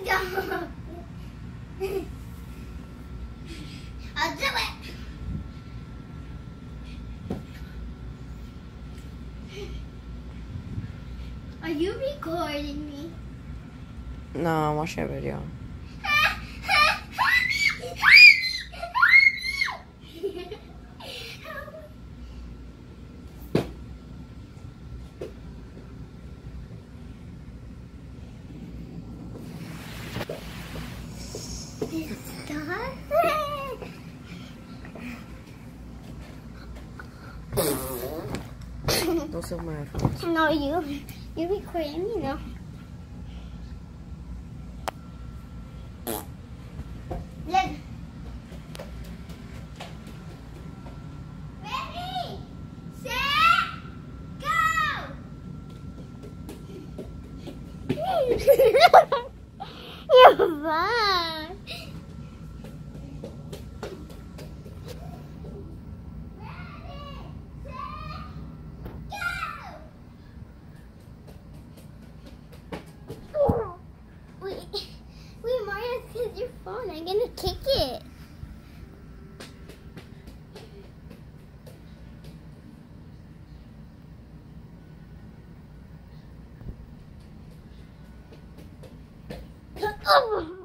Stop. I'll do it. Are you recording me? No, I'm watching a video. Those are my phones. No, you recording me, no? Look. Ready, set, go! You're fun. Wait, Mario, it's your phone. I'm gonna kick it. Oh.